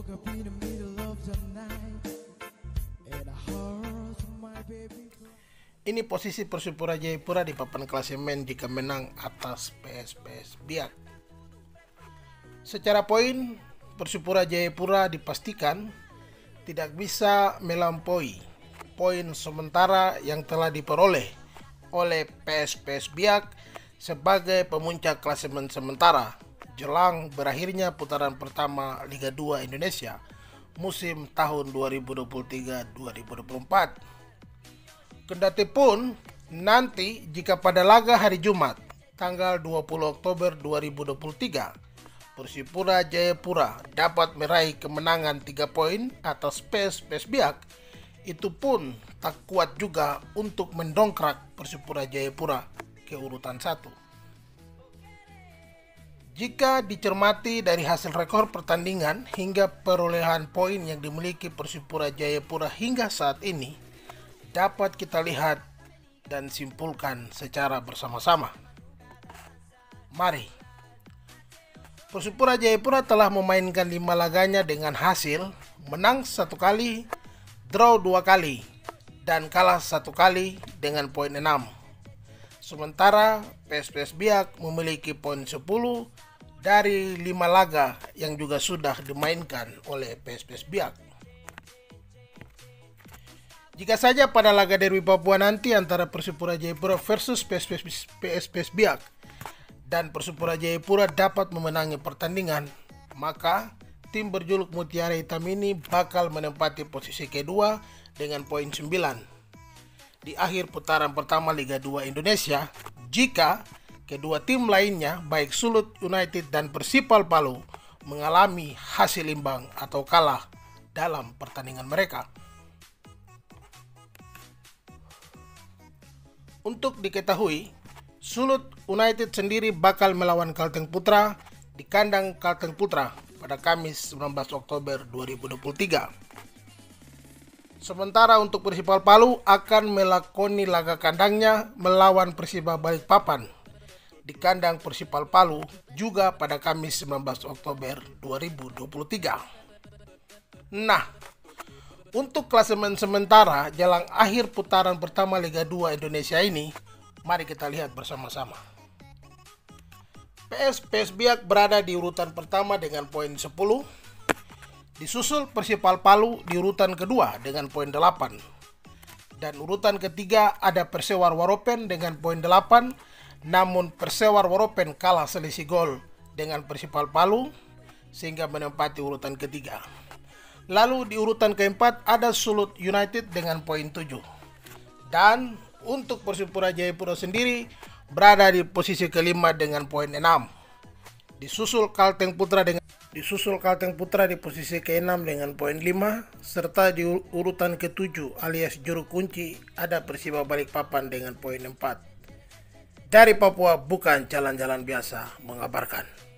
up in the middle of the night and I heard my baby cry. Ini posisi Persipura Jayapura di papan klasemen jika menang atas PSPS Biak. Secara poin, Persipura Jayapura dipastikan tidak bisa melampaui poin sementara yang telah diperoleh oleh PSPS Biak sebagai pemuncak klasemen sementara jelang berakhirnya putaran pertama Liga 2 Indonesia musim tahun 2023-2024. Kendatipun nanti jika pada laga hari Jumat tanggal 20 Oktober 2023 Persipura Jayapura dapat meraih kemenangan 3 poin atas PSPS Biak, itu pun tak kuat juga untuk mendongkrak Persipura Jayapura ke urutan 1. Jika dicermati dari hasil rekor pertandingan hingga perolehan poin yang dimiliki Persipura Jayapura hingga saat ini, dapat kita lihat dan simpulkan secara bersama-sama. Mari. Persipura Jayapura telah memainkan 5 laganya dengan hasil menang 1 kali, draw 2 kali, dan kalah 1 kali dengan poin 6. Sementara PSPS Biak memiliki poin 10 dari 5 laga yang juga sudah dimainkan oleh PSPS Biak. Jika saja pada laga derby Papua nanti antara Persipura Jayapura versus PSPS Biak dan Persipura Jayapura dapat memenangi pertandingan, maka tim berjuluk Mutiara Hitam ini bakal menempati posisi kedua dengan poin 9 di akhir putaran pertama Liga 2 Indonesia jika kedua tim lainnya baik Sulut United dan Persipal Palu mengalami hasil imbang atau kalah dalam pertandingan mereka. Untuk diketahui, Sulut United sendiri bakal melawan Kalteng Putra di kandang Kalteng Putra pada Kamis 19 Oktober 2023. Sementara untuk Persipal Palu akan melakoni laga kandangnya melawan Persiba Balikpapan di kandang Persipal Palu juga pada Kamis 19 Oktober 2023. Nah, untuk klasemen sementara jelang akhir putaran pertama Liga 2 Indonesia ini, mari kita lihat bersama-sama. PSPS Biak berada di urutan pertama dengan poin 10, disusul Persipal Palu di urutan kedua dengan poin 8, dan urutan ketiga ada Persewar Waropen dengan poin 8, namun Persewar Waropen kalah selisih gol dengan Persipal Palu sehingga menempati urutan ketiga. Lalu di urutan keempat ada Sulut United dengan poin 7. Dan untuk Persipura Jayapura sendiri berada di posisi kelima dengan poin 6. Disusul Kalteng Putra di posisi ke-6 dengan poin 5, serta di urutan ke-7 alias juru kunci ada Persiba Balikpapan dengan poin 4. Dari Papua bukan jalan-jalan biasa mengabarkan.